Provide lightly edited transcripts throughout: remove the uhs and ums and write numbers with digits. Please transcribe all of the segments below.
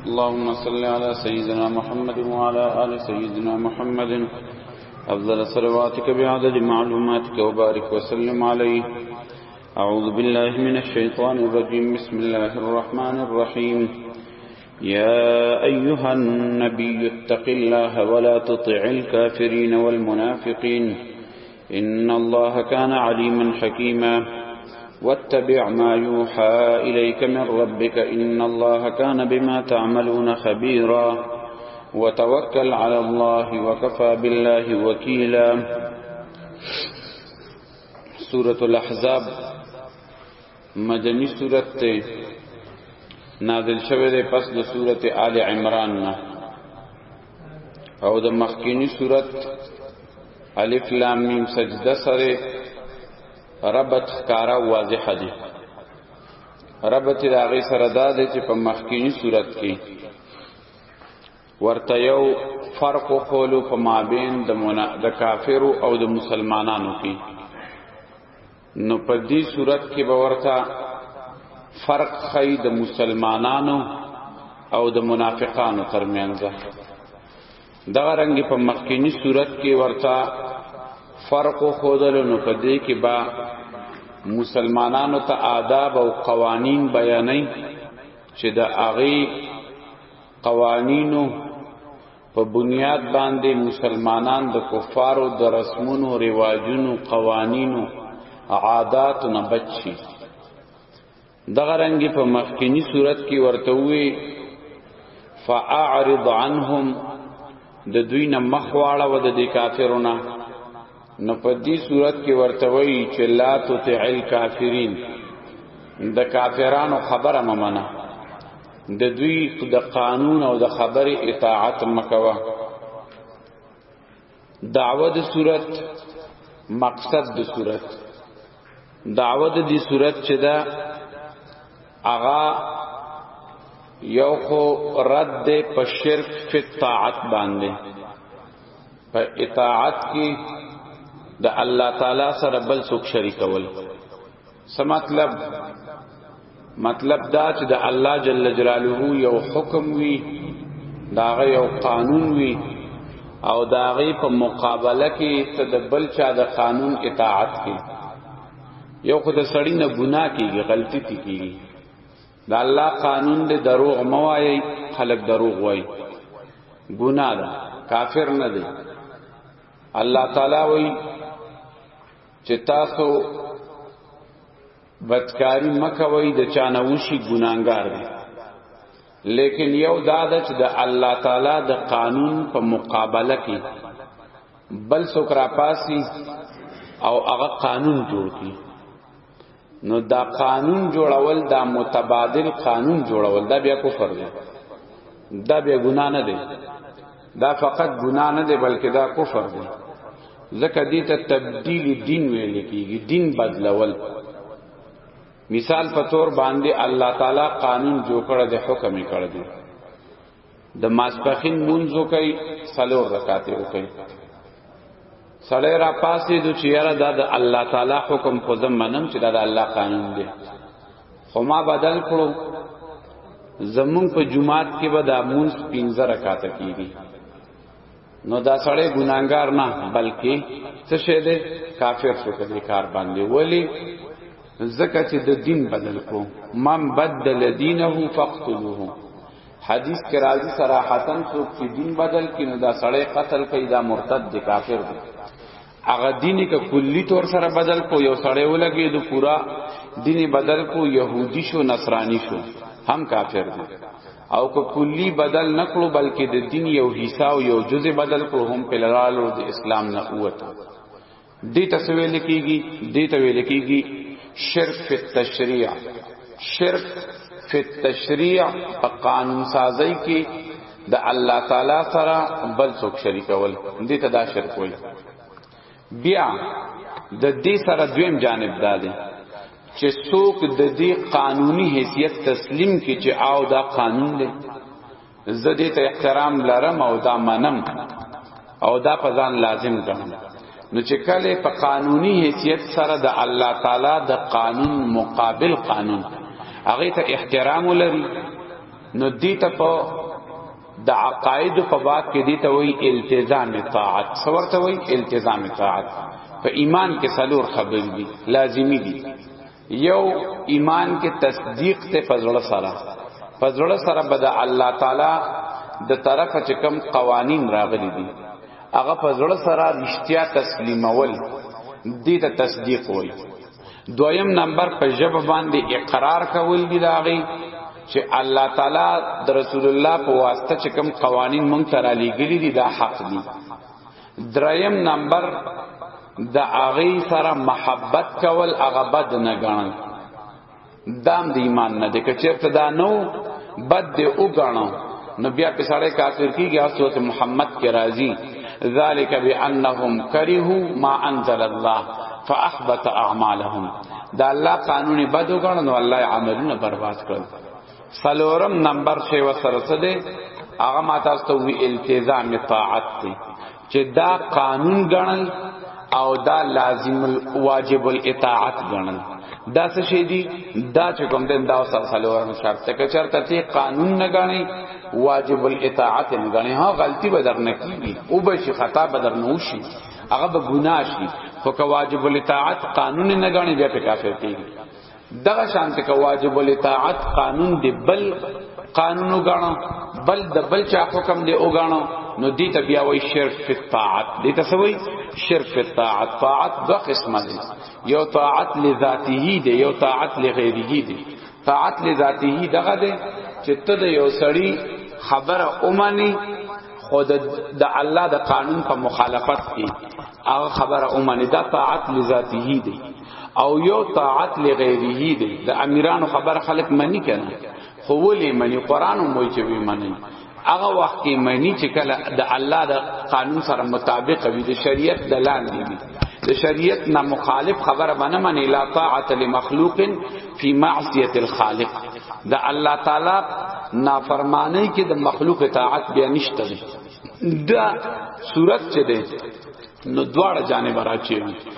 اللهم صل على سيدنا محمد وعلى آل سيدنا محمد أفضل صلواتك بعدد معلوماتك وبارك وسلم عليه. أعوذ بالله من الشيطان الرجيم. بسم الله الرحمن الرحيم. يا أيها النبي اتق الله ولا تطع الكافرين والمنافقين إن الله كان عليما حكيما. واتبع ما يوحى إليك من ربك إن الله كان بما تعملون خبيرا. وتوكل على الله وكفى بالله وكيلا. سورة الأحزاب مدنی سورت نازل شوه ده پس د سورت آل عمران نا، او د مخکینی سورت الف لام میم سجده سره ربط خکارا واضح دی. ربط داغی سره دا دی چې په مخکینی سورت کې ورته یو فرق خولو په مابین د کافرو او د مسلمانانو کې، نو په دې صورت کې به ورته فرق خی د مسلمانانو او د منافقانو ترمنځ. دغه رنګ په مخکینی صورت کې ورته فرق خودل، نو په دې کې با مسلمانانو ته آداب او قوانین بیانې چې د هغه قوانینو په بنیاد باندې مسلمانان د کفارو د رسمونو رواجونو قوانینو عادات نه بچي. دغه رنګ په مخکینی صورت کې ورته وی فاعرض عنهم، د دوی نه مخواړه و د کافرونو. نو په دې صورت کې ورته وی چې لا تطع الکافرین، د کافرانو خبره ممنه، د دوی د قانون او د خبره اطاعت مکوه. دعوه د صورت مقصد د صورت دعوت دی صورت چې دا اغا یو خو رد په شرک فی طاعت باندې، په اطاعت کې د الله تعالی سره بل څوک شریکول. څه مطلب دا چې د الله جل جلاله یو حکم وی، داغه یو قانون وی، او داغه په مقابله کې ته د بل چا د قانون اطاعت کې. یو خود سړی نه ګناه کیږي، غلطی کیږي، دا الله قانون دې دروغ موایي، خلق دروغ وای، ګناه ده، کافر نه دی. الله تعالی وای چې تاسو بدکاری مکوئ، د چانوشي ګناګار دی. لیکن یو دا ده چې د الله تعالی د قانون په مقابله کې بل څوک را پاسي او هغه قانون جوړ کړي، نو دا قانون جوړول، دا متبادل قانون جوړول، دا بیا کفر دی، دا بیا ګناه نه دی، دا فقط ګناه نه دی بلکې دا کفر دی. ځکه دې ته تبدیل دین ویل کیږي، دین بدلول. مثال په تور باندې الله تعالی قانون جوړ کړی دی، حکم یې کړی دی د ماسپخین منځو کوي 4 رکعات وکړي. سړی را پاسې د چیرې دا د الله تعالی حکم خو زمنم چې دا د الله قانون دی، خو ما بدل کړو. زمون په جمعات کې به د مونږ 15 رکعات کیږي، نو دا سړی ګناګار نه بلکې څه شه دی، کافر شو کړي کار باندې. ولی؟ زکه چې د دین بدل کړو. من بدل دینه فقتلوه، حدیث کې راځي صراحتاً څوک چې دین بدل کړي نو دا سړی قتل کوي، دا مرتد دی، کافر دی. اغه دینی کا کلی طور سره بدل کو، یو سړی ولګي د پورا دینی بدل کو، يهودي شو نصرانی شو، هم کافر دی. او کو کلی بدل نکړو بلکې د دین یو حصہ او یو جزء بدل کړو، هم په لالو د اسلام نه قوت دې تسویل کیږي. دې ته ویل کیږي شرک فی التشریع. شرک فی التشریع په قانون سازی کې د الله تعالی سره بل څوک شریکول، دې ته دا شرک وایي. بیا د دې سره دویم جانب دا دی چې څوک د دې قانوني حیثیت تسلیم کی چې او دا قانون دی، زه دې ته احترام لرم او دا منم او دا په ځان لازم ګڼم. نو چې کله په قانوني حیثیت سره د الله تعالی د قانون مقابل قانون هغه ته احترام لري، نو دیتا پا دا عقائد په باب کې دیتا وی التزام طاعت. څورته وی التزام طاعت. په ایمان کې څلور خبرې دي لازمی دي. یو ایمان کې تصدیق ته فضل سره، فضل سره بد الله تعالی د طرفه چې کوم قوانین راغلي دي هغه فضل سره رښتیا تسلیمول دي ته تصدیق وای. دویم نمبر په ژبه باندې اقرار کول دي داغي چې الله تعالی د رسول الله په واسطه چې کوم قوانین مونږ ته را لېږلي دي دا حق دي. دریم نمبر د اغه سره محبت کول هغه بد نه ګڼل، دام د ایمان نه د کچرته دا نو بد دی او ګڼو نو بیا په سړی کافر کیږي. او سورۃ محمد کې راځي ذالک بانهم کرهوا ما انزل الله فاحبط اعمالهم. دا الله قانون بد وګڼل نو الله عملونه برباد کړ. سلورم نمبر 6 وسره څه دی هغه ماته ستو وی التزام طاعت دی چې دا قانون ګڼل او دا لازم واجب الاطاعت ګڼل. دا څه شی دی دا چې کوم دین دا سلورم شرط ته چرته تی قانون نه ګڼي واجب الاطاعت نه ګڼي. ها غلطی به در نه کیږي او به شي خطا به در نه وشي هغه به ګناه شي. خو که واجب الاطاعت قانون نه ګڼي بیا په کافر کیږي. دغه شانت که واجب الاطاعت قانون دی بل قانون وګڼو بل د بل چا حکم دی وګڼو نو دی ته بیا وای شرک فی الطاعت. دی ته سوی شرک فی الطاعت. طاعت دو قسمه دی، یو طاعت لذاته دی یو طاعت لغیره دی. طاعت لذاته دغه دی چې ته د یو سړی خبره اومانی خود د الله د قانون په مخالفت کی هغه خبره اومانی دا طاعت لذاته دی. او یو طاعت لغیره دی د امیرانو خبر خلق منی کنه خو ولی منی قران مو چې وی منی هغه وخت کې منی چې کله د الله د قانون سره مطابق وي د شریعت د لاندې وي د شریعت نه مخالف خبره باندې منی لا طاعت لمخلوق فی معصیه الخالق. د الله تعالی نافرمانی کې د مخلوق اطاعت بیا نشته. دا صورت چې ده نو دواړه جانب راچي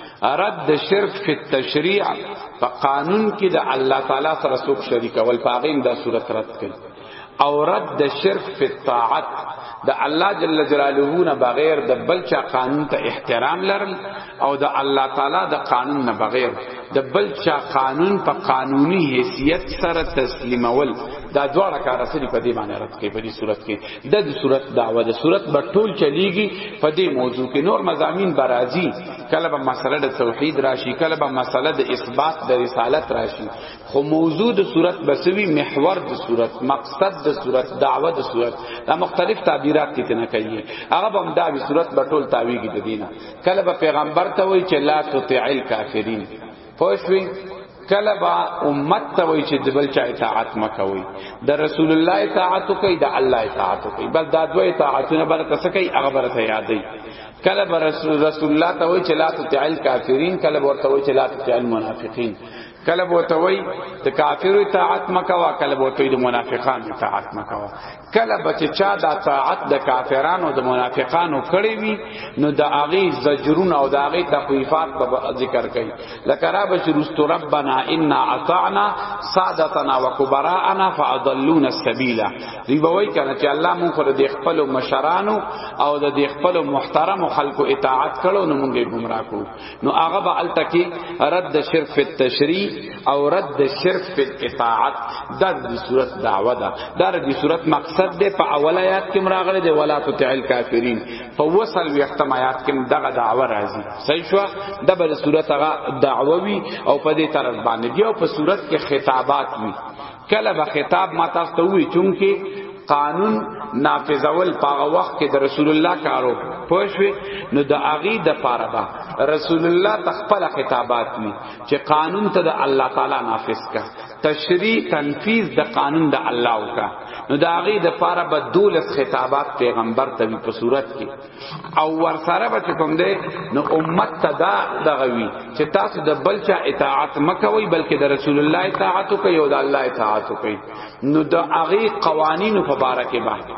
رد شرک فی التشریع په قانون کې د الله تعالی سره څوک شریک ول پاغیم دا صورت رد کړي. او رد شرک فی الطاعت د الله جل جلاله نه بغیر د بل چا قانون ته احترام لرل او د الله تعالی د قانون نه بغیر د بل چا قانون په قانوني حیثیت سره تسلیمول دا دواړه کار اصلي په دې باندې رد کوي. په دې صورت کې د صورت دعوه د صورت بټول چلیږي په دې موضوع کې. نور مضامین برازي کله به مسله د توحید راشي کله به مسله د اثبات د رسالت راشي خو موضوع د صورت بسوي محور د صورت مقصد د صورت دعوه د صورت دا مختلف تعبیرات کتنه کوي. هغه به دا د صورت بټول تاویږي د دینه. کله به پیغمبر ته وایي چې لا تطیع الکافرین پوښوي کله با امت ته وای چې د بل چا اطاعت مکوئ د رسول الله اطاعت کوي د الله اطاعت کوي بل دا دوه اطاعتونه برته سکی هغه برته یادای. کله بر رسول الله ته وای چې لا تطیع الکافرین کله ورته وای چې لا تطیع المنافقین کله ورته وای د کافر اطاعت مکوا کله ورته وای د منافقان اطاعت مکوا. کله بچ چا د اطاعت د کافرانو د منافقانو کړي وي نو د اغي زجرون او د اغي تخویفات په ذکر کوي. لکه را بچ رست ربنا انا اطعنا سادتنا وكبراءنا فاضلونا السبيل. دی وای کنه چې الله مونږ پر د خپل مشرانو او د خپل محترم خلکو اطاعت کړو نو مونږه گمراه کړو. نو هغه به التکی رد شرک فی التشریع او رد شرک فی الاطاعت د دې صورت دعوه ده. د دې صورت مقصد ده په اول آیات کې مراغله ده ولا تطع الکافرین فوصل وختم آیات کې دغه دعوه راځي. صحیح شو د بل صورت هغه دعوه وی او په دې طرف باندې دی او په صورت کې خطابات وی. کله به خطاب ما تاسو ته وی چونکه قانون نافذول پاغه وخت کې د رسول الله کارو پوښوي نو د اغي د پاره با رسول الله تخپل خطابات می چې قانون ته د الله تعالی نافذ کا تشریع تنفیذ د قانون د الله وکا نو د اغي د پاره به دولس خطابات پیغمبر ته په صورت کې او ور سره به کوم دی نو امت ته دا دغوي چې تاسو د بلچا اطاعت مکوئ بلکې د رسول الله اطاعت کوئ او د الله اطاعت کوئ. نو د اغي قوانینو مبارکه با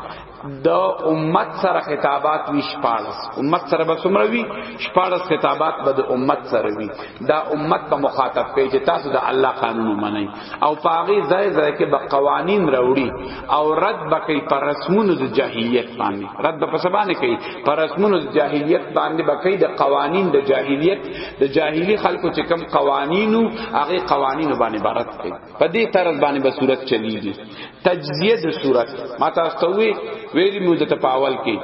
د امت سره خطابات وی شپارس امت سره به څومره وی شپارس خطابات به د امت سره وی دا امت په مخاطب کوي چې تاسو د الله قانون منئ او پاغي ځای ځای کې به قوانین راوړي او رد بکې پر رسمونو د جاهلیت باندې رد په سبانه کوي پر رسمونو د جاهلیت باندې بکې د قوانین د جاهلیت د جاهلی خلکو چې کوم قوانینو هغه قوانینو باندې عبارت کوي په دې طرز باندې به صورت چلیږي تجزیه د صورت ما تاسو ویری موږ ته پاول کې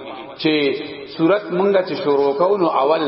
چې صورت مونږه چې شروع کوو نو اول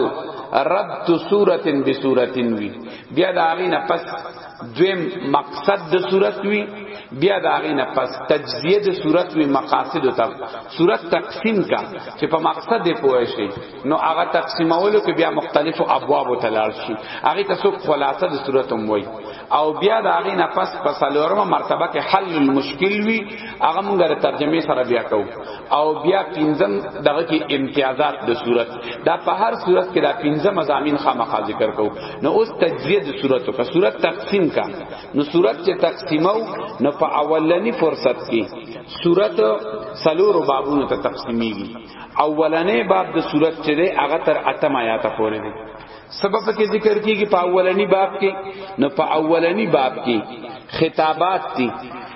ربط صورت بصورت وی بیا دا غینه پس دویم مقصد د صورت وی بیا دا غینه پس تجزیه د صورت وی مقاصد ته صورت تقسیم کا چې په مقصد دی پوه شي نو هغه تقسیمولو کې بیا مختلفو ابواب تلل شي هغه تاسو خلاصه د صورت هم وی او بیا دا غینه پس پسلورمه مرتبه کې حل المشکل وی هغه مونږه ترجمه سره بیا کوو او بیا پنځم دغه کې امتیازات د صورت دا په هر صورت کې دا پنځه مضامین خامخا ذکر کوو نو اوس تجزیه د صورت او صورت تقسیم کا نو صورت چې تقسیمو نو په اولنی فرصت کې صورت سلور بابونو ته تقسیمیږي اولنې باب د صورت چې دی هغه تر اتم آیات پورې دی سبب کې ذکر کیږي په اولنی باب کې نو په اولنی باب کې خطابات دي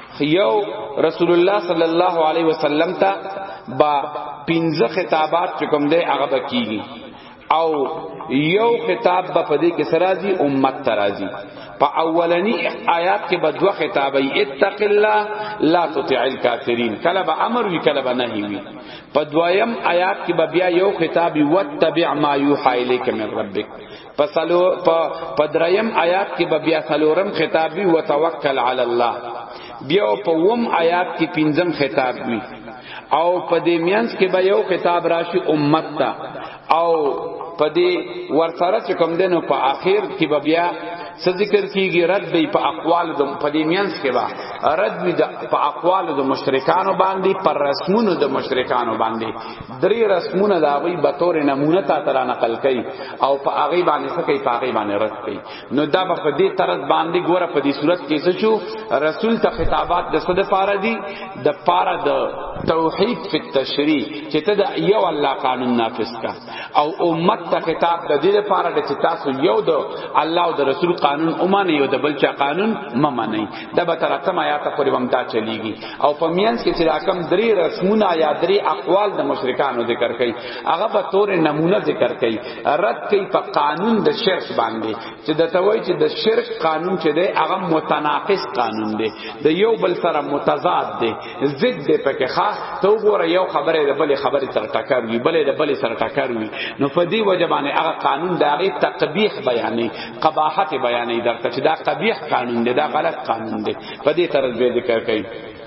یو رسول الله صلی الله علیه وسلم ته با 15 خطابات کوم دی هغه بکیږي او یو خطاب به پدې کې سرازي امت ترازي په اولنی آیات کې به دوه خطابای اتق الله لا تطع الکافرین کله به امر وی کله به نهی وی په دویم آیات کې به بیا یو خطابی وتبع ما یوحى الیک من ربک پسلو په دریم آیات کې به بیا سلورم خطابی وتوکل علی الله بیا په وم آیات کې پنځم خطاب وی او په دې میانس کې به یو خطاب راشي امت ته او په دې ورسره چې کوم دنو په اخر کې به بیا ذکر کیږي رد دی په اقوال د پدیمینس کې با رد دی په اقوال د مشرکانو باندې پر رسمونو د مشرکانو باندې درې رسمونه دا غي به تور نمونه تا تر نقل کړي او په هغه باندې څه کوي په هغه باندې رد کړي نو دا په دې طرز باندې ګوره په دې صورت کې څه شو رسول ته خطابات د صد پاره دي د پاره د توحید فی التشریع چې ته د یو الله قانون نافذ کا او امت ته خطاب د دې لپاره چې تاسو یو د الله او د رسول قانون اومانه یو د بل چا قانون ممنئ دا به تر اتم آیات پورې ومتا چلیږي او په میانس کې چې راکم درې رسمونه یا درې اقوال د مشرکانو ذکر کړي هغه به تور نمونه ذکر کړي رد کړي په قانون د شرک باندې چې د توي چې د شرک قانون چې دی هغه متناقض قانون دی د یو بل سره متضاد دی ضد دی پکې ښه تو ګوره یو خبره د بل خبره سره ټکر وي بل د بل سره ټکر وي نو په دې وجبانه هغه قانون د هغه تقبیح بیانې قباحت بیانې درته چې دا قبیح قانون دی دا غلط قانون دی په دې طرز به ذکر کړي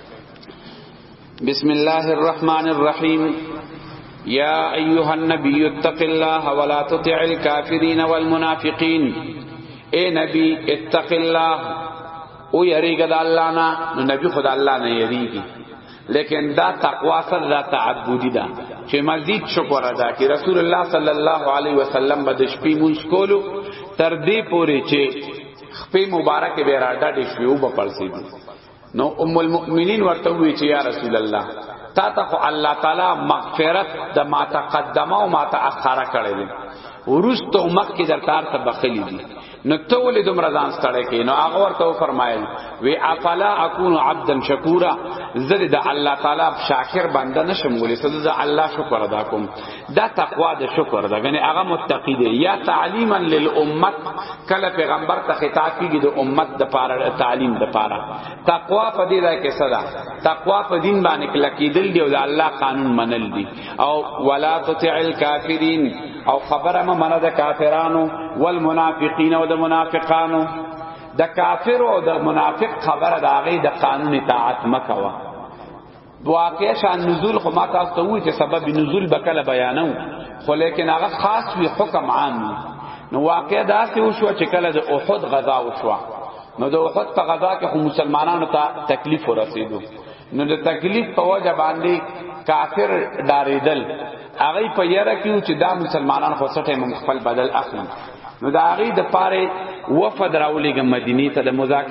بسم الله الرحمن الرحیم یا ایها النبی اتق الله ولا تطع الكافرین والمنافقین اے نبی اتق الله او یریګه د الله نه نو نبی خدا الله نه یریږي لیکن دا تقوا سره دا تعبدی ده چې مزید شکر ادا کی رسول الله صلی الله علیه وسلم به د شپې مونږ کولو تر دې پورې چې خپې مبارک به راډا دې شوو په پړسیدو نو ام المؤمنین ورته وی چې یا رسول الله تا ته الله تعالی مغفرت د ما تقدمه او ما تاخره کړی دی ورستو مکه در تار ته بخلی دی نو ته ولې دومره ځان ستړی کې نو هغه ورته فرمایل وی افلا اكون عبدا شکورا زه د الله تعالی شاکر بنده نشم ولې زه د الله شکر ادا کوم دا تقوا د شکر دا غنی هغه متقی دی یا تعلیما للامت کله پیغمبر ته خطاب کیږي د امت د پاره تعلیم د پاره تقوا په دې ځای کې صدا تقوا په دین باندې کلکیدل دی او د الله قانون منل دی او ولا تطع الکافرین او خبره ما منه د کافرانو والمنافقین او د منافقانو د کافر او د منافق خبره د هغه د قانون اطاعت مکوا واقع شان نزول خو ما تاسو ته وی چې سبب نزول بکله بیانو خو لیکن هغه خاص وی حکم عام نو واقع دا چې وشو چې کله د احد غزا وشو نو د احد په غزا کې خو مسلمانانو ته تکلیف ورسېدو نو د تکلیف په وجه باندې کافر داریدل هغه په یره کې چې دا مسلمانان خو څټه مخفل بدل اخلي نو دا هغه د پاره وفد راولېګ مدینه ته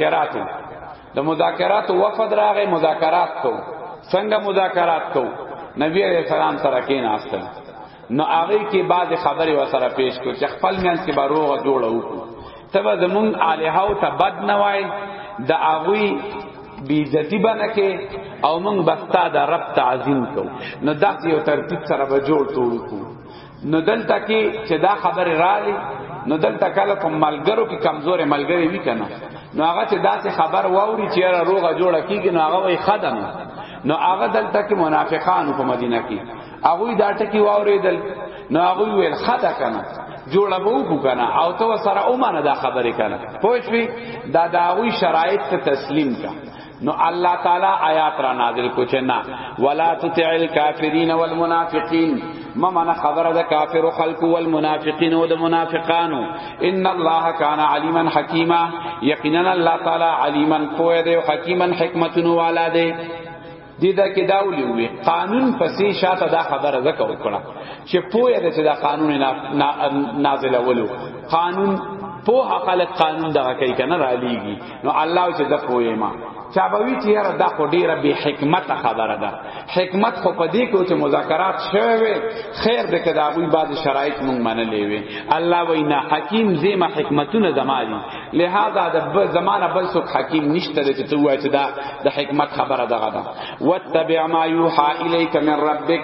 د مذاکراتو وفد راغی مذاکرات کو څنګه مذاکرات کو نبی علیہ السلام سره کې ناستل نو هغه کې بعد خبره وسره پیش کړ چې خپل میانس کې باروغه جوړه وکړو تبه زمون الها او تبد نوای د هغه بیزتی بنکه او موږ بستا د رب تعظیم کو نو داسې یو ترتیب سره به جوړ توړو نو دلته کې چې دا خبره رالی نو دلته کله کوم ملګرو کې کمزورې ملګری وی کنه نو هغه چې داسې خبر واوري چې روغه جوړه کیږي نو هغه وي خدام نو هغه دلته کې منافقان په مدینه کې هغه دا ټکی واوریدل نو هغه ویل خدا کنه جوړه وو کنه او تو سره اومانه دا خبره کنه پوښوي دا داوی شرایط ته تسلیم کا نو اللہ تعالی آیات را نازل کو چنا ولا تطع الکافرین والمنافقین ممن خبر د کافر خلق والمنافقین و د منافقانو ان الله کان علیما حکیما یقینا اللہ تعالی علیما قوی دی حکیما حکمت والا دی دیدا کې داولی وی قانون پسې شاته دا خبره زکه وکړه چې پوهه دې چې دا قانون نازل ولو قانون په خلق قانون دغه کوي کنه را لیږي نو الله چې د پوهه ما چابوی تیرا دا خو ډیره به حکمت خبره ده حکمت خو پدې کو چې مذاکرات شوه خیر دې کدا وی بعد شرایط مونږ منلې وي الله وینا حکیم زما حکمتونه زمالي لہذا د زمانہ بل څوک حکیم نشته چې تو وای چې دا د حکمت خبره ده غدا واتبع ما یوحى الیک من ربک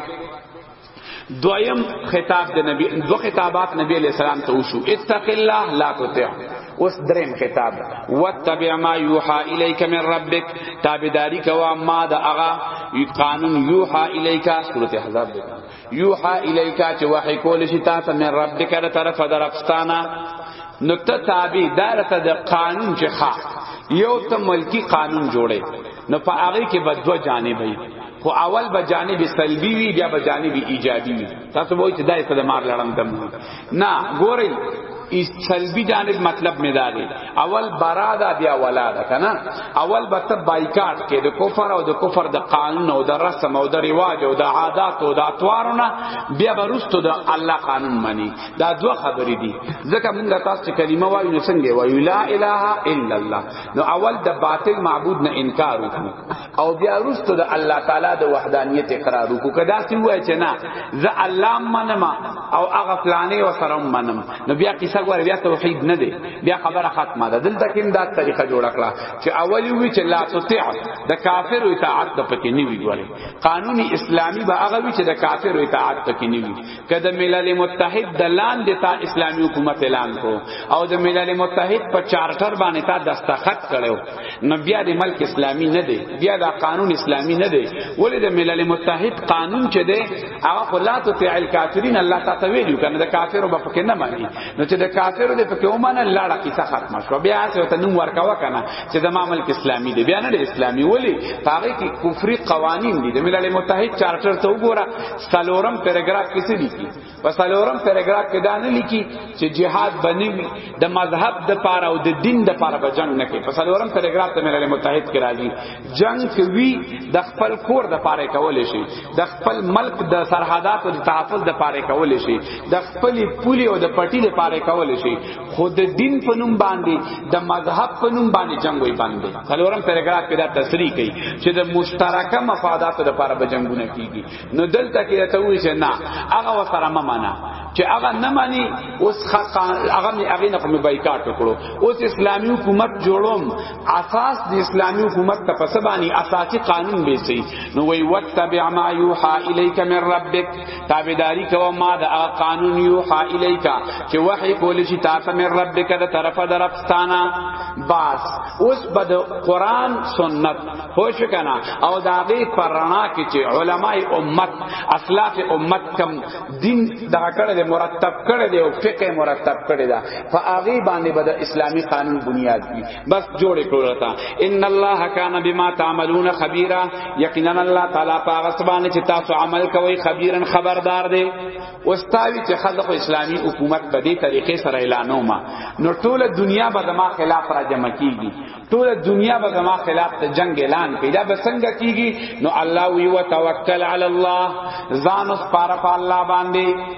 دویم خطاب د نبی دو خطابات نبی علیہ السلام ته وشو اتق الله لا تطع اس دریم خطاب واتبع ما یوحى الیک من ربک تابعداری کوا ما د اغا قانون یوحى الیک سورۃ احزاب ده یوحى الیک چې وحی کول شي تاسو من ربک در طرف درفستانه نقطه تابع دارته د قانون چې خاص یو ته ملکی قانون جوړه نو په هغه کې به دو جانبې خو اول به جانب سلبی وی بیا به جانب ایجابی وی تاسو وایي چې دای په مار لړم دم نه ګورئ اس سلبی جانب مطلب میں داغی اول برادا بیا ولادا کنا اول بت بایکاٹ کې د کفر او د کفر د قانون او د رسم او د رواج او د عادات او د اطوارونه بیا برستو د الله قانون منی دا دوه خبرې دي ځکه موږ تاسو کلمه وایو نو څنګه وایو لا اله الا الله نو اول د باطل معبود نه انکار وکړو او بیا رستو د الله تعالی د وحدانیت اقرار وکړو کدا سی وای چې نه ز الله منم او هغه فلانه و سره منم نو بیا ګور بیا توحید نه دی بیا خبره ختمه ده دلته کې دا طریقه جوړ کړه چې اولی وی چې لا تطع د کافر او اطاعت د پکې نیوی ګوري قانوني اسلامی به هغه وی چې د کافر او اطاعت پکې نیوی کله ملل متحد د لاندې تا اسلامی حکومت اعلان کو او د ملل متحد په چارټر باندې تا دستخط کړو نو بیا د ملک اسلامی نه دی بیا د قانون اسلامی نه دی ولې د ملل متحد قانون چې دی هغه لا تطع الکافرین الله تعالی ویلو کنه د کافرو په پکې نه مانی نو چې کافر دې په کومه لاړه کیسه ختمه شو بیا ته نو ورکاوه کنه چې د ملک اسلامی دی بیا نه اسلامی ولی هغه کې کفری قوانین دي د ملل متحد چارټر ته وګوره سلورم پیراګراف کې څه لیکي په سلورم پیراګراف کې دا نه لیکي چې جهاد بنوي د مذهب د پاره او د دین د پاره به جنگ نه کوي په سلورم پیراګراف ته ملل متحد کې راځي جنگ کوي د خپل کور د پاره کول شي د خپل ملک د سرحدات او د تحفظ د پاره کول شي د خپل پولی او د پټی د پاره کول شي خود دین په نوم باندې د مذهب په نوم باندې جنگ وي باندې څلورم پیراګراف کې دا تصریح کوي چې د مشترکه مفادات لپاره به جنگونه کیږي نو دلته کې ته وایي چې نه هغه وسره ممنه چې هغه نه مانی اوس هغه نه کوم بایکاټ وکړو اوس اسلامی حکومت جوړوم اساس د اسلامی حکومت ته پسبانی اساسي قانون به سي نو وی وتبع ما یوحى الیک من ربک تابعداری کوه ما د قانون یوحى الیک چې وحی کول شي تاسو من ربک د طرفه درفستانه باس اوس بد قران سنت خوش کنا او داغه پرانا کې چې علماء امت اسلاف امت کم دین دغه کړه مرتب کړه دی او فقه مرتب کړه دا فاغي باندې بد اسلامی قانون بنیاد دی بس جوړ کړو تا ان الله کان بما تعملون خبيرا یقینا الله تعالی پاغه سبحانه چې تاسو عمل کوي خبيرن خبردار دی واستاوی چې خلق اسلامی حکومت په دې طریقې سره اعلانو ما نو ټول دنیا به ما خلاف را جمع کیږي ټول دنیا به ما خلاف ته جنگ اعلان کړي دا به څنګه کیږي نو الله وی وتوکل علی الله ځان اس پر الله باندې توکل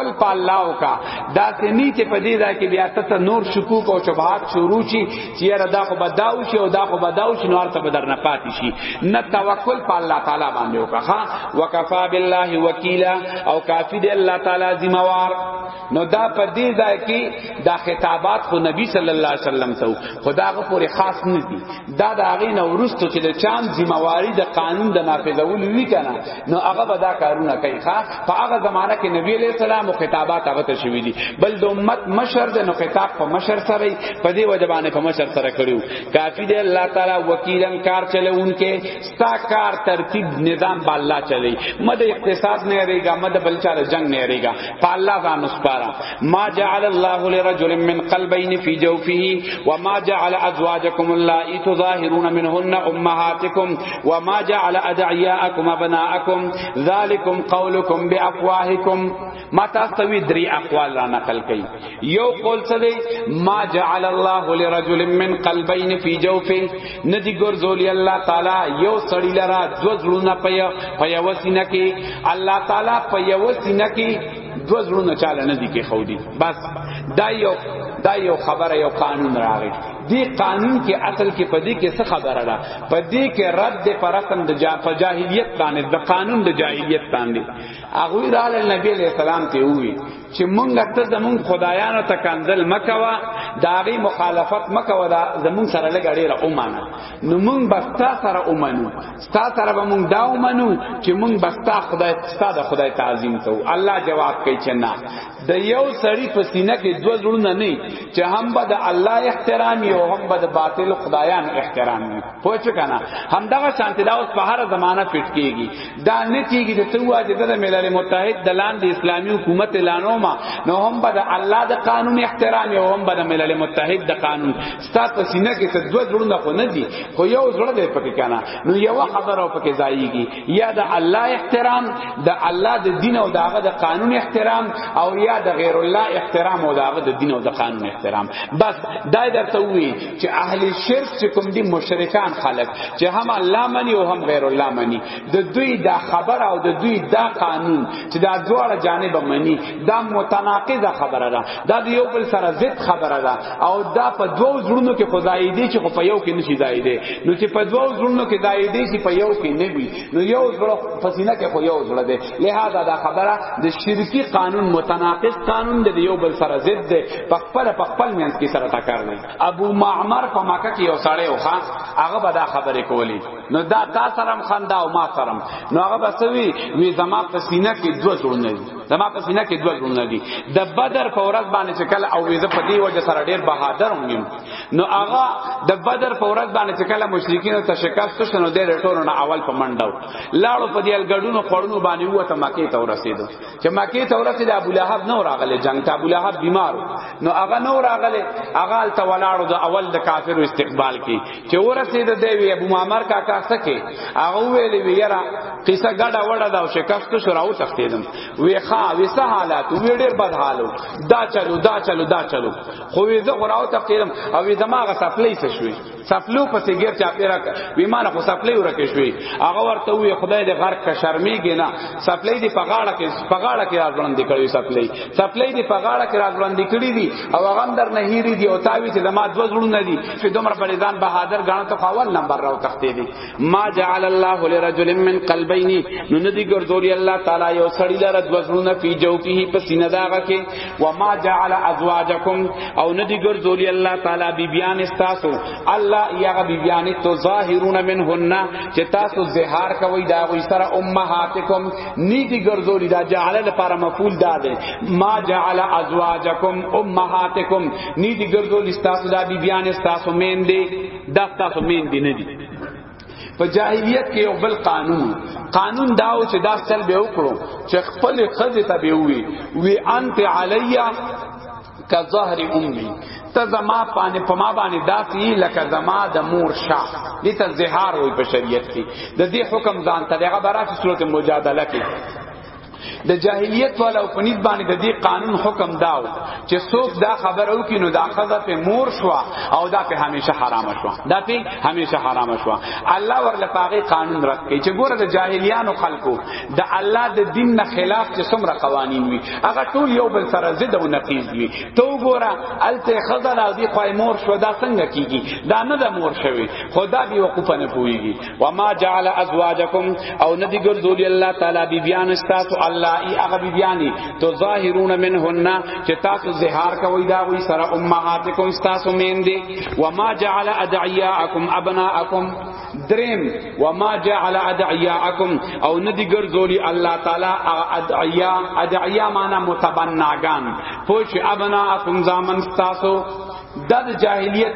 توکل په الله کا دا سنی چې په دې ځای کې بیا ته نور شکوک او شبهات شروع شي چې را دا خو بداو شي او دا خو بداو شي نور ته بدر نه پاتې شي. نه توکل په الله تعالی باندې وکړه وکفا بالله وکیلا او کافی دی الله تعالی ذمہ وار. نو دا په دې ځای کې دا خطابات خو نبی صلی الله علیه وسلم ته خداغه پورې خاص نه دي. دا د هغه نو ورستو چې د چان ذمہ واری د قانون د نافذول وی کنه نو هغه به دا کارونه کوي. ښا په هغه زمانہ کې نبی علیہ السلام او خطابات هغه ته شوی دي بل د امت مشر د نو خطاب په مشر سره په دې وجبانه په مشر سره کړیو. کافی دی الله تعالی وکیلن کار چلوونکې ستا کار ترتیب نظام با الله چلی مد اقتصاد نه ریگا مد بلچا جنگ نه ریگا په الله ځان وسپارا. ما جعل الله لرجل من قلبين في جوفه وما جعل ازواجكم اللائي تظاهرون منهن امهاتكم وما جعل ادعياءكم ابناءكم ذلكم قولكم بافواهكم. ما تستوي دري اقوال را نقل کئ. یو قول څه دی ما جعل الله لرجل من قلبين في جوفه ندی ګرځولی الله تعالی یو سړی لرا دو زړونه په یو سینه کې الله تعالی په یو سینه کې دو زړونه چاله ندی کې خودي. بس دا یو خبره یو قانون راغی. دی قانون کې اصل کې پدې کې څه خبره ده پدې کې رد پر رقم د جاهلیت باندې د قانون د جاهلیت باندې هغه رال نبی علیہ السلام ته وی چې مونږ ته زمون خدایانو ته کنزل مکوا داغي مخالفت مکوا دا زمون سره لګړې را اومانه نو مونږ بستا سره اومنو ستا سره به مونږ دا اومنو چې مونږ بستا خدای ستاسو خدای تعظیم کوو. الله جواب کوي چې نه د یو سړی په سینه کې دوه زړونه نه چې هم به د الله احترام او هم به د باطل خدایان احترام وي. پوه شو کنه همدغه شانتی دا اوس په هر زمانہ فټ کیږي. دا نه کیږي چې ته واجب د ملل متحد د لاندې اسلامي حکومت اعلانو ما نو هم به د الله د قانون احترام او هم به د ملل متحد د قانون ستاسو سینه کې څه دوه زړونه خو نه دي خو یو زړه دی پکې کنه نو یو خبره پکې ځایږي یا د الله احترام د الله د دین او دغه د قانون احترام او یا د غیر الله احترام او دغه د دین او د قانون احترام. بس دا درته وی چې اهل شرک چې کوم دي مشرکان خلق چې هم الله مني او هم غیر الله مني د دوی دا خبر او د دوی دا قانون چې دا دواړه جانب مني دا متناقضه خبره ده دا د یو بل سره ضد خبره ده او دا په دوو زړونو کې خدای دی چې په یو کې نشي ځای دی نو چې په دوو زړونو کې ځای دی چې په یو کې نه وي نو یو زړه فسینه کې خو یو زړه دی. لہذا دا خبره د شرکی قانون متناقض قانون دی یو بل سره ضد دی په خپل منځ کې سره ټکر دی. ابو معمر په مکه کې یو سړی و خان هغه به دا خبرې کولی نو دا تا سرم خندا او ما سرم نو هغه بسوي وی زما په سینه کې دوه زړونه دي زما په سینه کې دوه زړونه دي د بدر په ورځ باندې چې کله او ویزه په دی وجه سره ډیر بهادر وم نو هغه د بدر په ورځ باندې چې کله مشرکین ته شکست شنو د ریټورن اول په منډو لاړو په دې الګډونو خړونو باندې وته مکه ته ورسېدو چې مکه ته ورسېد ابو لهب نو راغله جنگ ته ابو لهب بیمار نو هغه نو راغله هغه ته ولاړو د اول د کافر استقبال کی چې ورسېد دی ابو معمر کاکا سکه هغه ویلې ویرا قصه ګډه وړه دا شکست شو راو تختیدم وی ښا وی سه حالات وی ډیر بد حالو دا چلو خو وی زه غراو تختیدم او دماغه سپلې څه شوې سپلو پسې ګر چا پیرا ویمانه خو سپلې ورکه شوې هغه ورته وی خدای دې غرق کا شرمېږي نه سپلې دې پغاړه کې راځوندې کړې سپلې دې پغاړه کې راځوندې کړې دي او هغه در نه هېری دي او تاوی چې دما دو زړونه دي چې دومره بریدان بهادر غاڼه ته اول نمبر راو تختې دي. ما جعل الله لرجل من قلبين نو ندی ګرځولي الله تعالی یو سړی لره دو زړونه فی جوفه په سینه داغه کې و ما جعل ازواجکم او ندی ګرځولي الله تعالی بی بیان استاسو الله یا بی بیان تو ظاهرون منهن چې تاسو زهار کوي دا غوي سره امهاتکم ندی ګرځولي دا جعل لپاره مفعول ده ما جعل ازواجکم امهاتکم ندی ګرځولي استاسو دا بی بیان استاسو مين دي دا تاسو مين دي نه دي. په جاهلیت کې یو بل قانون داو چې دا سل به وکړو چې خپل خزه ته به وی انت علیا کظهر امي ته زما پانه پما باندې داسي لکه زما د مور شاه دې ته زهار وي په شریعت کې د دې حکم ځان ته هغه برات صورت مجادله کې د جاهلیت والا په نسبت باندې د دې قانون حکم داو چې څوک دا خبر او کینو دا خزه په مور شو او دا په همیشه حرام شو، دا په همیشه حرام شو. الله ورله پاغي قانون راکړي چې ګوره د جاهلیانو خلکو د الله د دین نه خلاف چې څومره قوانین وي هغه ټول یو بل سره ضد او نقیض وي. تو ګوره الته خزه او دی خو مور شو دا څنګه کیږي؟ دا نه د مور شوی خدا دی وقوف نه پويږي. وما جعل ازواجکم او ندی ګرځول الله تعالی بی بیان استاسو الله ای هغه بی بیانی تو ظاهرون منهن چې تاسو زهار کوي دا وی سره امهاتکم استاسو میندې. وما جعل ادعیاءکم ابناءکم دریم وما جعل ادعیاءکم او ندی ګرځولی الله تعالی ادعیا معنا متبناگان پوش ابناءکم زامن استاسو. د جاهلیت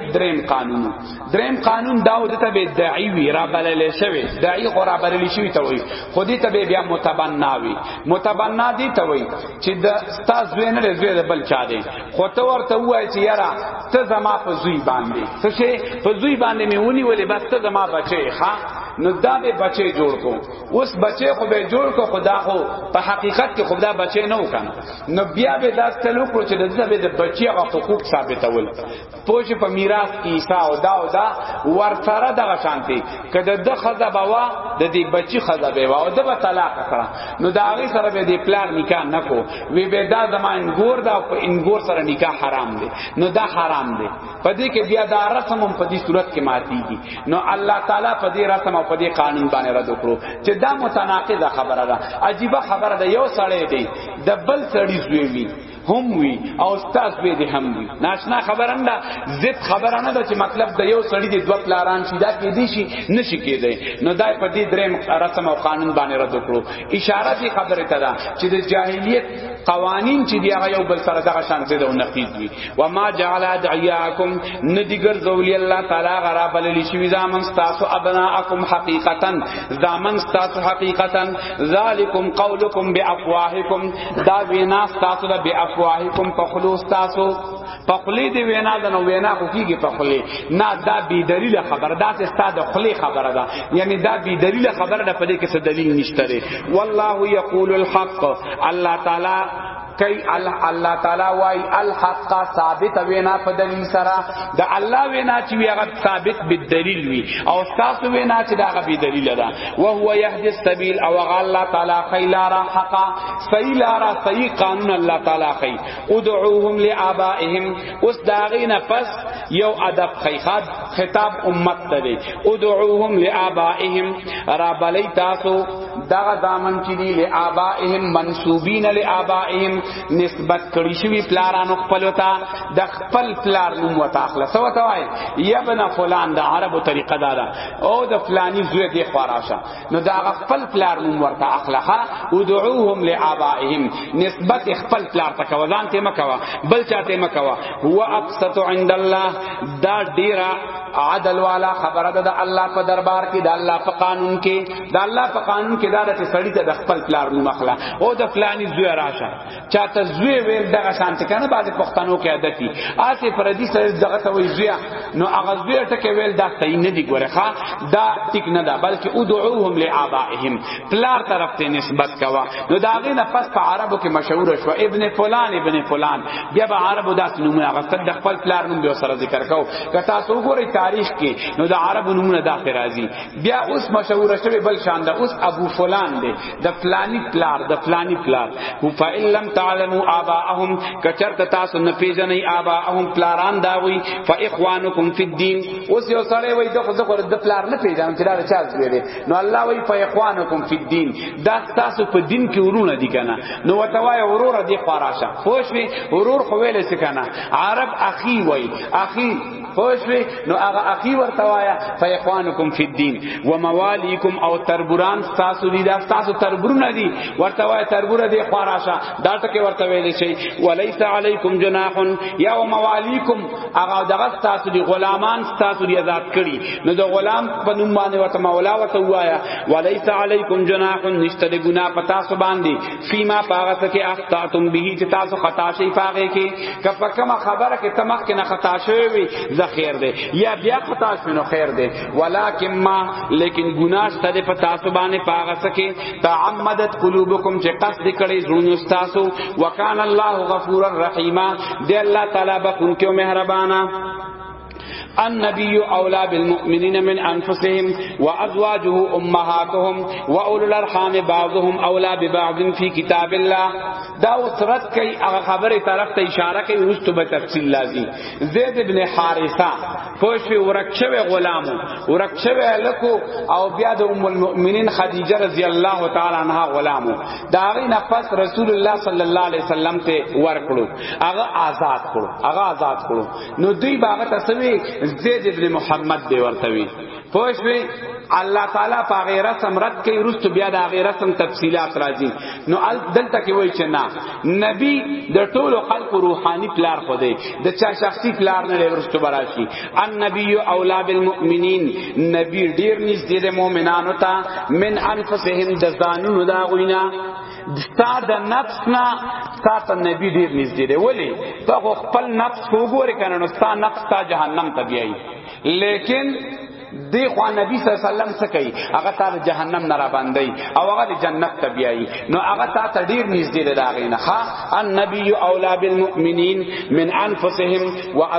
دریم قانون داود ته به داعی وی را بلل شوی، داعی خو را بلل شوی ته وی خودی ته بیا متبناوی. متبنا دی ته وی چې د استاد وینه زوی د بل چا دی خو ته ورته وای چې یاره ته زما په زوی باندې څه شي په زوی باندې میونی ولې بس ته زما بچی ښا نو دا به بچی جوړ کو. اوس بچی خو به جوړ کو خدا خو په حقیقت کې خدا بچی نه وکنه نو بیا به داس تلو کو چې د بچی هغه حقوق ثابتول پوجي په میراث کې عیسی او دا ورثره دغه شانتي کده د خزه بوا د دې بچی خزه به او د طلاق کړه نو دا هغه سره به د پلار نکاح نکو وی به دا زمان ګور دا په انګور سره نکاح حرام دی. نو دا حرام دی پدې کې بیا دا رسم هم په دې صورت کې ماتيږي. نو الله تعالی په دې رسم او په دې قانون باندې رد وکړو چې دا متناقضه خبره ده، عجیب خبره ده. یو سړی دی د بل سړی زوی وي هم وی او استاد به دې هم وی ناشنا خبرم ده زت خبره نه ده چې مطلب د یو سړی د دوه پلاران شي دا کې دي شي نشي کېده. نو دای په دې دریم رسم او قانون باندې رد وکړو. اشاره دې خبره ته ده چې د جاهلیت قوانین چې دی هغه یو بل سره دغه شان څه ده نقیض وي. و ما جعل ادعیاکم ندیګر ذولی الله تعالی غرا بللی شي زامن تاسو ابناءکم حقیقتا زامن تاسو حقیقتا ذالکم قولکم بافواهکم دا وینا تاسو د بافواهکم پخلوص تاسو پخلی دی وینا د نو وینا کو کیږي پخلی نه دا بی دلیل خبر دا ستاد خلی خبره ده یعنی دا بی دلیل خبره ده پدې کې څه دلیل نشته. والله یقول الحق الله تعالی کای الله تعالی وای الحق ثابت وینا په دلیل سره د الله وینا چې ویغه ثابت بالدلیل وی او تاسو وینا چې دا غبی دلیل ده. او هو یهدی السبیل او الله تعالی خیلارا حقا سیلارا صحیح قانون الله تعالی خی. ادعوهم لآبائهم اس داغینا پس یو ادب خیخاد خطاب امت ته. ادعوهم لآبائهم ربلی تاسو دا دامن چې دی لآبائهم منسوبین لآبائهم نسبت کړی شوی پلارانو خپل ته د خپل پلار نوم وته اخلاص وته وای یبن فلان د عربو طریقه دارا او د فلانی زوی دی خواراشه نو دا خپل پلار نوم ورته اخلاصه. ادعوهم لآبائهم نسبت خپل پلار ته کوزان ته مکوا بل چاته مکوا. هو اقسط عند الله دا ډیرا عدل والا خبره ده د الله په دربار کې د الله په قانون کې د الله په قانون کې دا چې سړی ته د خپل پلار نوم اخلا او د فلانی زوی راشه چاته زوی ویل دغه شانت کنه بعد پښتنو کې عادت دي آسه پردي سره دغه ته وی زوی نو هغه زوی ته کې ویل دا صحیح نه دی ګوره ښا دا ټیک نه ده بلکې ادعوهم لآبائهم پلار طرف ته نسبت کوا. نو دا غینه پس په عربو کې مشهور شو ابن فلان بیا به عربو داس نوم هغه د خپل پلار نوم به سره ذکر کو کته سو ګوره تاریخ کې نو د عربو نومونه داخل راځي. بیا اوس مشهور شوی بل شان ده اوس ابو فلان دی د فلانی پلار هو فإن لم تعلموا آباءهم کچرت تاسو نه پیژنې آباءهم پلاران دا وی فاخوانکم فی الدین. اوس یو سړی وای دغه د پلار نه پیژنم چې دا چا زوی دی نو الله وی فاخوانکم فی الدین دا تاسو په دین کې ورونه دي کنه نو وتوای ورور دی خراشه خوش وی ورور خو ویل څه کنه عرب اخی وی اخی خوش وی نو هغه اخی ورتوایا فاخوانکم فی الدین و موالیکم او تربوران تاسو دي دا تاسو تربورونه دي ورتوایا تربور دی خراشه دا ټکي ورته ویل شي. ولیس علیکم جناح یا موالیکم هغه دغه تاسو دي غلامان تاسو دي آزاد کړي نو د غلام په نوم باندې ورته مولا ورته وایا ولیس علیکم جناح نشته د ګناه پتا سو باندې فیما پاغت کې اخطاتم به چې تاسو خطا شي پاغه کې کفکما خبره کې تمخ کې نه خطا شوی وي خیر دے یا بیا خطا شنو خیر دے ولکن ما لیکن گناہ ستد پتا سبانے پاغا سکے تعمدت قلوبکم چه قصد کڑی زون استاسو وکان اللہ غفور الرحیم دے اللہ تعالی بخون کیوں مہربانا النبي أولى بالمؤمنين من أنفسهم وأزواجه أمهاتهم وأولو الأرحام بعضهم أولى ببعض في كتاب الله دا وسرت کئی خبر طرف ته اشاره کوي ورستو به تفصیل لازم زید ابن حارثه پوش ورکشوه غلامو ورکشوه لکو او بیا د ام المؤمنین خدیجه رضی الله تعالی عنها غلامو دا غي نفس رسول الله صلی الله علیه وسلم ته ورکړو هغه آزاد کړو نو دوی باغ تسوی زید ابن محمد دی ورتوی پوش اللہ تعالی پا غیر رسم رد کئی رست بیا دا غیر رسم تفصیلات راځي نو دلته کې وای چې نه نبی د ټولو خلق روحانی پلار خو دی د چا شخصی پلار نه رست براشي النبی اولا بالمؤمنین نبی ډیر نږدې د مؤمنانو ته من انفسهم د ځانونو دا غوینا ستا د نفس نه ستا ته نبی ډیر نږدې دی ولی ته خپل نفس وګورې کنه نو ستا نفس تا جهنم ته بیایي لیکن دی خو نبی صلی الله علیه وسلم سکی هغه ته جهنم نه را باندې او هغه جنت ته بیایي نو هغه ته ډیر نږدې دی دا غینه ها النبی اولا بالمؤمنین من انفسهم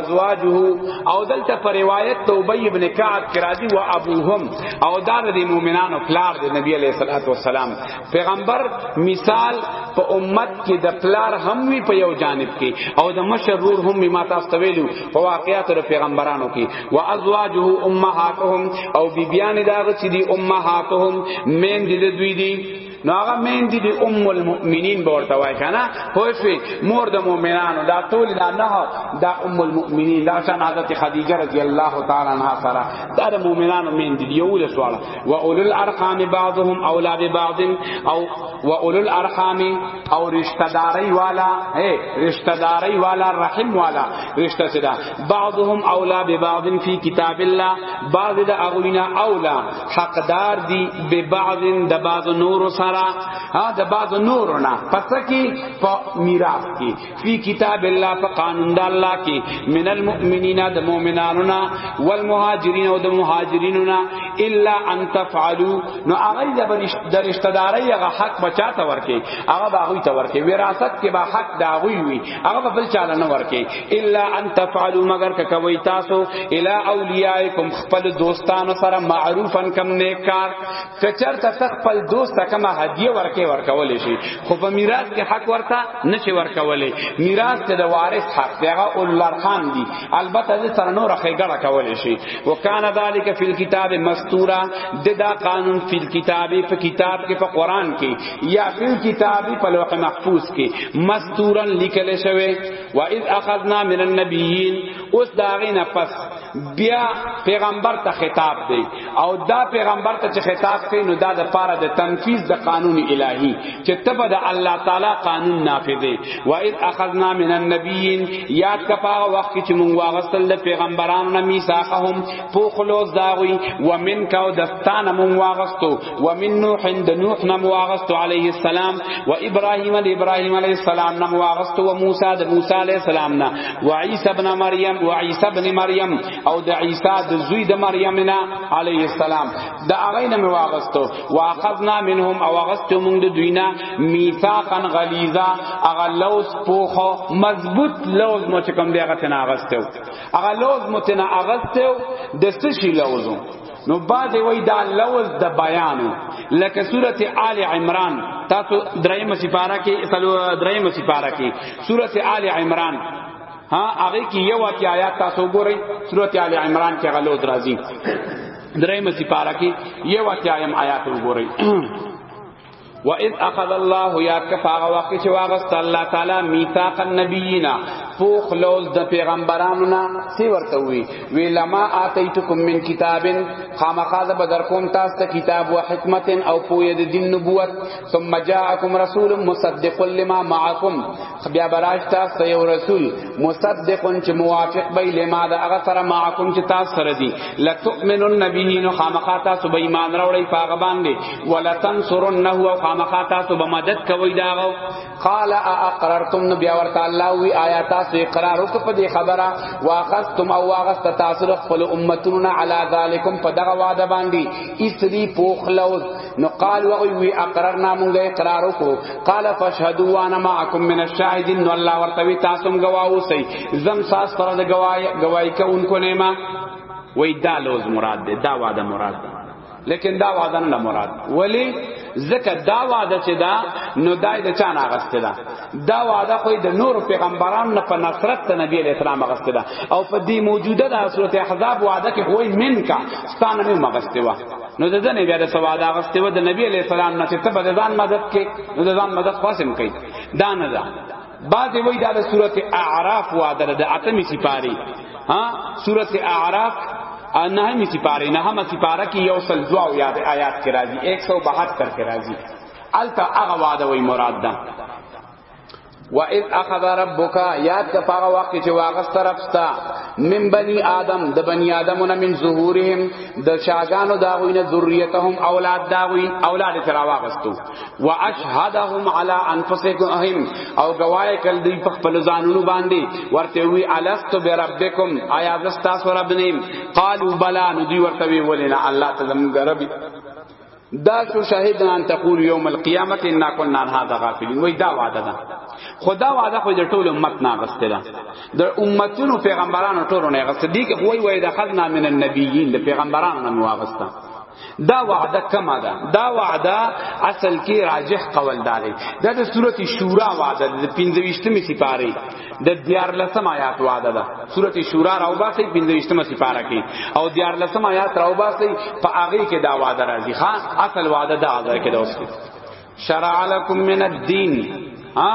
وازواجه او دلته پر روایت ابی ابن کعب کرازی و ابوهم او دار دی مؤمنانو پلار دی نبی علیہ الصلوۃ والسلام پیغمبر مثال په امت کې د پلار هم وی په یو جانب کې او د مشرور هم ما تاسو ویلو په واقعیات د پیغمبرانو کې وازواجه امهات او بیبیان داغه چې دی امهاتهم مین دي دوی دي نو هغه مین دي ام المؤمنین ورته وای کنه خوښ مور د مؤمنانو دا ټول نه دا ام المؤمنین دا شان حضرت خدیجه رضی الله تعالی عنها سره دا د مؤمنانو مین دي یو له سواله و اولو الارحام بعضهم اولا ببعض او و اولو الارحام او رشتہ داری والا رشتہ داری والا رحم والا رشتہ صدا بعضهم اولا ببعض فی کتاب الله بعض د اغوینا اولا حقدار دی ببعض د بعض نور سره د بعض نورنا پس کی میراث کی فی کتاب الله فقانون د الله کی من المؤمنین د مؤمناننا والمهاجرین او د مهاجریننا الا ان تفعلوا نو هغه د رشتہ داری هغه حق بچاته ورکی هغه باغوی ته ورکی وراثت کې با حق داغوی وی هغه بل چاله نه ورکی الا ان تفعلوا مگر ک کوي تاسو الی اولیاءکم خپل دوستانو سره معروفا کم نیکار کچر ته خپل دوست کما هدیه ورکول شي خو په میراث کې حق ورته نشي ورکولې میراث ته د وارث حق دیغه الارحام دي البته د سره نور خېګړه کول شي وکانه ذالک فی الكتاب مستورا ددا قانون فی الكتاب په کتاب کې په قران کې یا فی الكتاب په لوح محفوظ کې مستورا لیکل شوی و اذ اخذنا من النبیین اوس داغه نفس بیا پیغمبر ته خطاب دی او دا پیغمبر ته چې خطاب کوي نو دا د پاره د تنفیذ د قانون الهی چې تبع د الله تعالی قانون نافذ دی و اذ اخذنا من النبیین یاد کا پاغه وخت چې مونږ واغستل د پیغمبرانو نه میثاقهم په خلوص داوی و من کا دستانه مونږ واغستو و من نوح د نوح نه واغستو علیه السلام و ابراهیم د ابراهیم علیه السلام نه واغستو و موسی د موسی علیه السلام نه و عیسی ابن مریم و عیسی ابن مریم او د عیسی د زوی د مریم نه علیه السلام د هغه نه واغستو واخذنا منهم او واغستو موږ د دوینا میثاقا غلیظا هغه لوز پوخو مضبوط لوز مو چې کوم دی هغه تنه واغستو هغه لوز مو تنه واغستو د څه شی لوزو نو بعد وی دا لوز د بیانو لکه سورۃ آل عمران تاسو دریم سپارہ کې سورۃ آل عمران هغه کې یو واقع آیات تاسو ګورئ سورۃ آل عمران کې غلوز راځي دریم سپارہ کې یو واقع آیات وګورئ وَإِذْ أَخَذَ اللَّهُ يَا كَفَاغَ وَقِچ واغست الله تعالی میثاق النبیین پوخ لوز د پیغمبرانو سی ورته وی وی لما اتیتکم من کتاب خامخاذ بدر کوم تاسو ته کتاب او حکمت او پوی د دین نبوت ثم جاءکم رسول مصدق لما معکم بیا براج تاسو یو رسول مصدق چې موافق به لما د هغه سره معکم چې تاسو سره دی لتؤمنون به خامخا تاسو به ایمان راوړی پاغه باندې ولا تنصرنه خامخا تاسو به مدد کوي داغو قال اقررتم نبی ورته الله وی آیات تاسو اقرار وکړه په دې خبره واخذتم او واغست تاسو خپل امتنا علی ذالکم په دغه وعده باندې اسری پوخلوز نو قال وی اقررنا مونږ اقرار وکړو قال فاشهدوا وانا معكم من الشاهدين نو الله ورته تاسو گواهو سي زم ساس پر د گواہی کوونکو نه ما وی دا لوز مراد ده دا وعده مراد ده لیکن دا وعده نه مراد ولی زکه دا وعده چې دا نو دای د چا نه غسته ده دا وعده خو د نور پیغمبرانو نه په نصرت ته نبی علیہ السلام غسته ده او په دې موجوده د سورته احزاب وعده کې وای منکا ستانه نه مغسته وا نو د ځنه بیا د سواده غسته و د نبی علیہ السلام نه چې ته به ځان مدد کې نو د ځان مدد خاصم کوي دا نه ده بعض وی دا د سورته اعراف وعده ده اتمی سپاری ها سورته اعراف نہمی سپارے نہم سپارہ کی یوصل دعا یاد آیات کے راضی 172 کے راضی التا اغواد وی مراد دا وَإِذْ أَخَذَ رَبُّكَ یاد کا پاغا وقت چه واغست رفستا من بنی آدم د بنی آدمون من ظهورهم د شاگانو داغوین ذریتهم اولاد داغوین اولاد ترا واغستو وَأَشْهَدَهُمْ عَلَىٰ أَنفُسِهِمْ او گواہ کل دی پخپل زانونو باندې ورته وی الست بربکم آیا زستا سربنیم قالوا بلا ندی ورته وی ولنا الله تزم ربی دا شو شاهدنا ان تقول يوم القيامه انا كنا عن هذا غافلين وای دا وعده ده خدا وعده خو د ټول امت نه غسته ده د امتونو پیغمبرانو ټول نه غسته دي کې وای د خدنا من النبیین د پیغمبرانو نه واغسته دا وعده کما ده دا وعده اصل کې راجح قول داري دا د سورته شورا وعده د 25مې سپاره د 14 آیات وعده ده سورته شورا راوباسي 25مې سپاره کې او 14 آیات راوباسي په هغه کې دا وعده راځي ها اصل وعده دا ده کې دا اوس شرع لكم من الدين ها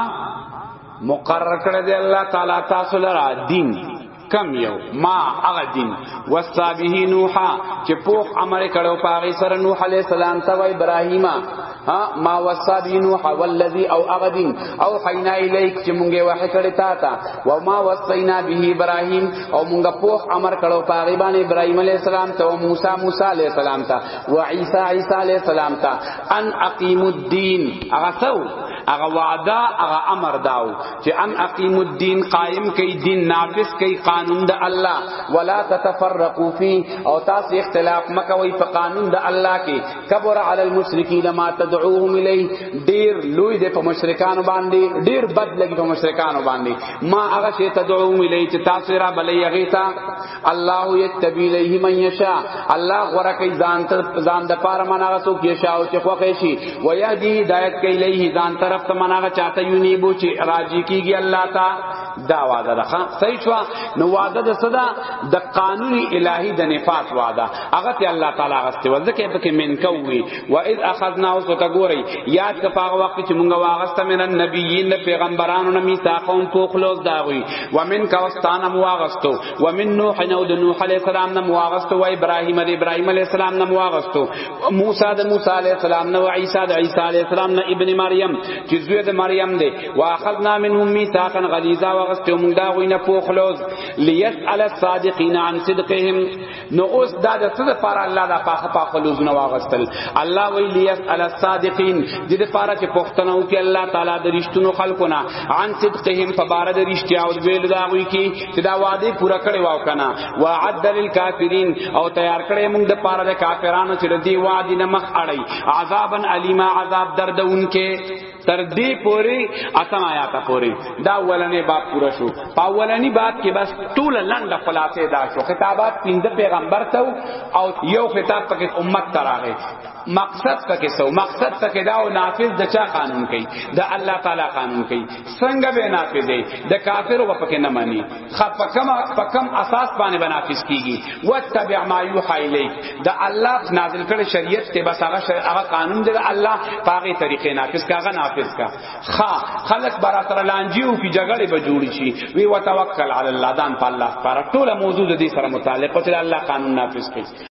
مقرر کړی دی الله تعالی تاسو لپاره دین کم یو ما هغه دین وصابه نوح چې پوخ امر کړو پاغي سره نوح علی السلام ته و ابراهیم ها ما وصابه نوح والذي او اغدين او حینا الیک چې مونږه وحی کړی تا تا و ما وصینا به ابراهیم او مونږه پوخ امر کړو پاغي باندې ابراهیم علی السلام ته او موسی علی السلام ته و عیسی علی السلام ته ان اقیموا الدین هغه سو هغه وعده هغه امر داو چې ان اقیموا الدین قائم کئ دین نافذ کئ قانون د الله ولا تتفرقوا فيه او تاسو اختلاف مکوئ په قانون د الله کې کبر علی المشرکین ما تدعوهم الیه ډیر لوی د مشرکان باندې ډیر بد لګي په مشرکان باندې ما هغه شی تدعوهم الیه چې تاسو را بلې غیتا الله یتبی الیه من یشاء الله ورکه ځان د پاره منغه سو کې شاو چې خوښ شي و یهدی هدایت کوي الیه ځان طرف ته منغه چاته یونی بو چې راضی کیږي الله تا دا وعده ده صحیح شو نو وعده ده صدا د قانونی الہی د نفاذ وعده هغه ته الله تعالی غسته ولکه به من کوي و اذ اخذنا وتغوري یاد کا پاغه وخت چې مونږه واغسته من النبیین پیغمبرانو نه میثاقون کو خلوص داوي و من کوستانه مواغستو و من نوح نو د نوح علیہ السلام نه مواغستو و ابراهیم علیہ السلام نه مواغستو موسی علیہ السلام نه و عیسی علیہ السلام نه ابن مریم چې زوی د مریم دی واخذنا منهم میثاقا غلیظا واغستو مونږ دا وینه پوخلوز لیسأل الصادقین عن صدقهم نو اوس دا د څه لپاره الله دا پاخه خلوز نو واغستل الله وی لیسأل الصادقین دې لپاره چې پښتنه وکي الله تعالی د رښتونو خلقونه عن صدقهم فبار د رښتیا او ویل دا وی کی چې دا وعده پورا کړي واو کنه وعد للکافرین او تیار کړي موږ د پاره د کافرانو چې دې وعده نه مخ اړي عذابا الیما عذاب دردونکې تر دې پوری اتم آیات پوری دا ولنې باب پورا شو پاولنی باب کې بس ټول لنډه خلاصې دا شو خطابات پیند پیغمبر ته او یو خطاب پکې امت ته راغی مقصد پکې سو مقصد پکې دا او نافذ د چا قانون کوي د الله تعالی قانون کوي څنګه به نافذ دی د کافرو پکې نه مانی پکم اساس باندې بنافذ کیږي وتتبع ما یوحى الیک د الله نازل کړي شریعت ته بس هغه قانون دی د الله پاغي طریقې نافذ کاغه نافذ کا خلق براتر لانجیو کی جګړه به جوړی شي وی وتوکل علی الله دان په الله پر ټول موضوع دې سره متعلق او چې الله قانون نافذ کړي